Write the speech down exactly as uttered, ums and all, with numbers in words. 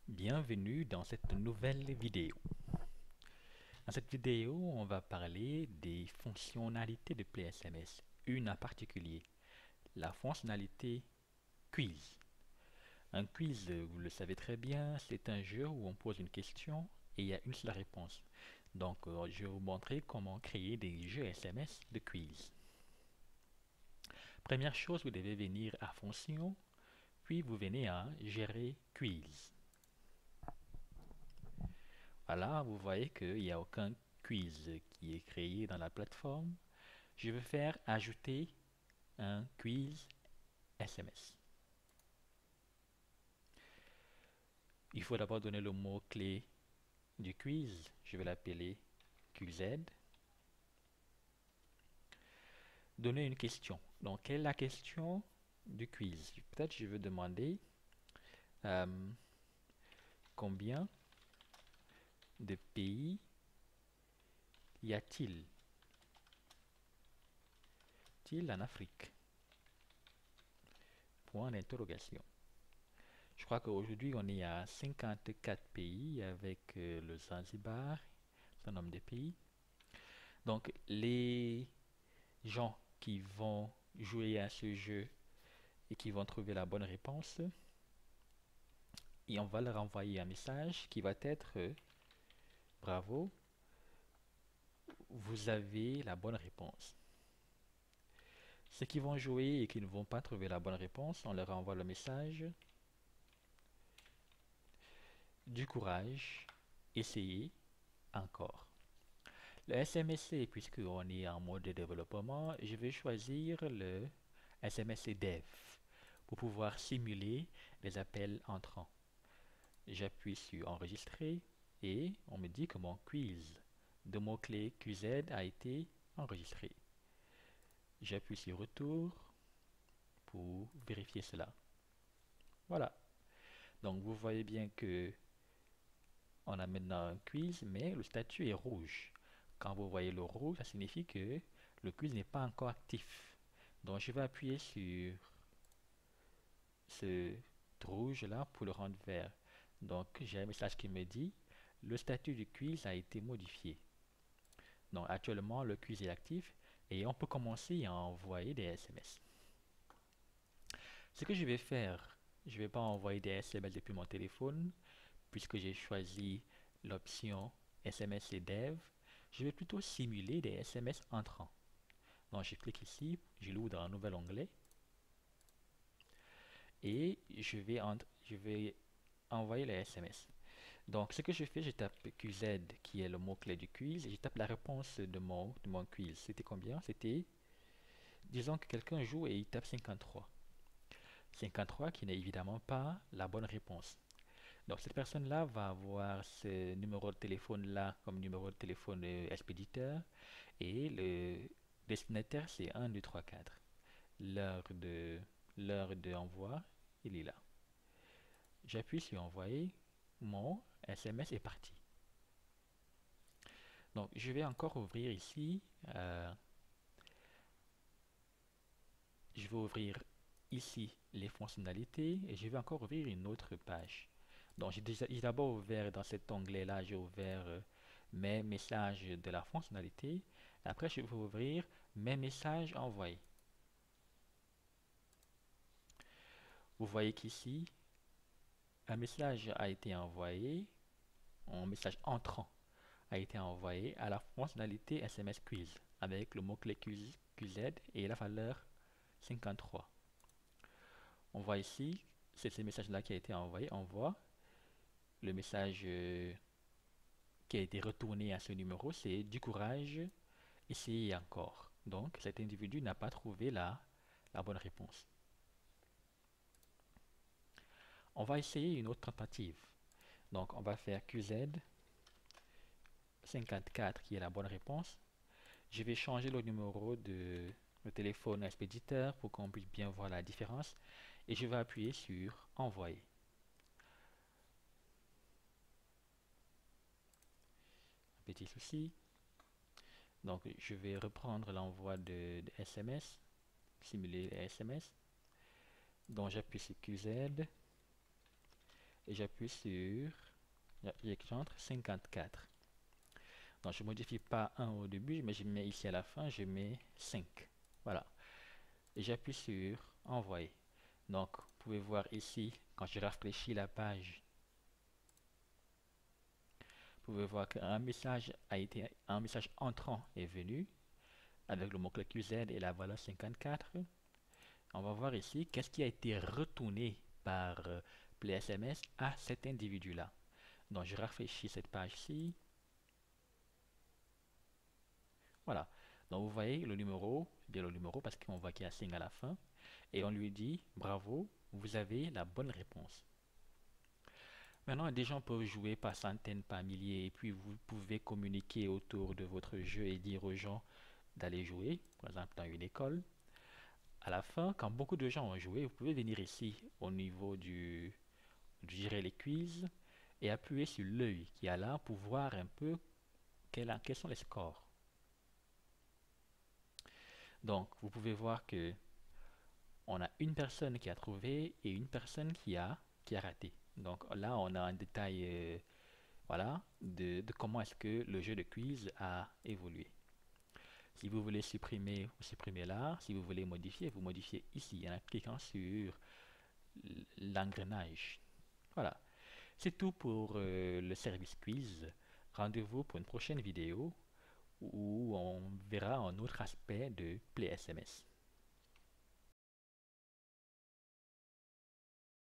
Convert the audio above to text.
Bienvenue dans cette nouvelle vidéo. Dans cette vidéo, on va parler des fonctionnalités de PlaySMS. Une en particulier, la fonctionnalité quiz. Un quiz, vous le savez très bien, c'est un jeu où on pose une question et il y a une seule réponse. Donc, euh, je vais vous montrer comment créer des jeux S M S de quiz. Première chose, vous devez venir à Fonction, puis vous venez à Gérer quiz. Voilà, vous voyez qu'il n'y a aucun quiz qui est créé dans la plateforme. Je vais faire ajouter un quiz S M S. Il faut d'abord donner le mot-clé du quiz. Je vais l'appeler Q Z. Donner une question. Donc, quelle est la question du quiz? Peut-être je veux demander euh, combien de pays y a-t-il t-il en Afrique? Point d'interrogation. Je crois qu'aujourd'hui, on est à cinquante-quatre pays avec euh, le Zanzibar, c'est un nombre de pays. Donc, les gens qui vont jouer à ce jeu et qui vont trouver la bonne réponse, et on va leur envoyer un message qui va être euh, bravo, vous avez la bonne réponse. Ceux qui vont jouer et qui ne vont pas trouver la bonne réponse, on leur envoie le message du courage, essayez encore. Le S M S C, puisqu'on est en mode de développement, je vais choisir le S M S C Dev pour pouvoir simuler les appels entrants. J'appuie sur enregistrer et on me dit que mon quiz de mots-clés Q Z a été enregistré. J'appuie sur retour pour vérifier cela. Voilà. Donc vous voyez bien que on a maintenant un quiz, mais le statut est rouge. Quand vous voyez le rouge, ça signifie que le quiz n'est pas encore actif. Donc je vais appuyer sur ce rouge là pour le rendre vert. Donc j'ai un message qui me dit le statut du quiz a été modifié. Donc actuellement le quiz est actif et on peut commencer à envoyer des S M S. Ce que je vais faire, je ne vais pas envoyer des S M S depuis mon téléphone puisque j'ai choisi l'option S M S et Dev. Je vais plutôt simuler des S M S entrants. Donc je clique ici, je l'ouvre dans un nouvel onglet et je vais, je vais envoyer les S M S. Donc ce que je fais, je tape Q Z qui est le mot-clé du quiz et je tape la réponse de mon, de mon quiz. C'était combien? C'était, disons que quelqu'un joue et il tape cinquante-trois. cinquante-trois qui n'est évidemment pas la bonne réponse. Donc cette personne-là va avoir ce numéro de téléphone-là comme numéro de téléphone euh, expéditeur et le destinataire c'est un, deux, trois, quatre. L'heure de l'heure d'envoi, il est là. J'appuie sur envoyer, mon S M S est parti. Donc je vais encore ouvrir ici, euh, je vais ouvrir ici les fonctionnalités et je vais encore ouvrir une autre page. Donc j'ai déjà j'ai d'abord ouvert dans cet onglet là, j'ai ouvert euh, mes messages de la fonctionnalité. Après je vais ouvrir mes messages envoyés. Vous voyez qu'ici un message a été envoyé, un message entrant a été envoyé à la fonctionnalité S M S Quiz avec le mot-clé Q Z et la valeur cinquante-trois. On voit ici, c'est ce message-là qui a été envoyé. On voit le message euh, qui a été retourné à ce numéro, c'est du courage, essayez encore. Donc cet individu n'a pas trouvé la, la bonne réponse. On va essayer une autre tentative. Donc on va faire Q Z cinquante-quatre qui est la bonne réponse. Je vais changer le numéro de le téléphone expéditeur pour qu'on puisse bien voir la différence et je vais appuyer sur envoyer. Un petit souci. Donc je vais reprendre l'envoi de, de S M S, simuler les S M S. Donc j'appuie sur Q Z et j'appuie sur, j'entre cinquante-quatre. Donc je ne modifie pas un au début, mais je mets ici à la fin, je mets cinq. Voilà. Et j'appuie sur envoyer. Donc vous pouvez voir ici, quand je rafraîchis la page, vous pouvez voir qu'un message a été, un message entrant est venu avec le mot-clé Q Z et la valeur cinquante-quatre. On va voir ici qu'est-ce qui a été retourné par euh, PlaySMS à cet individu-là. Donc je rafraîchis cette page-ci. Voilà. Donc vous voyez le numéro, bien le numéro parce qu'on voit qu'il y a signe à la fin. Et on lui dit bravo, vous avez la bonne réponse. Maintenant, des gens peuvent jouer par centaines, par milliers, et puis vous pouvez communiquer autour de votre jeu et dire aux gens d'aller jouer, par exemple dans une école. À la fin, quand beaucoup de gens ont joué, vous pouvez venir ici au niveau du, du gérer les quiz et appuyer sur l'œil qui est là pour voir un peu quel, quels sont les scores. Donc, vous pouvez voir que on a une personne qui a trouvé et une personne qui a, qui a raté. Donc là, on a un détail euh, voilà, de, de comment est-ce que le jeu de quiz a évolué. Si vous voulez supprimer, vous supprimez là. Si vous voulez modifier, vous modifiez ici en cliquant sur l'engrenage. Voilà. C'est tout pour euh, le service quiz. Rendez-vous pour une prochaine vidéo où on verra un autre aspect de PlaySMS.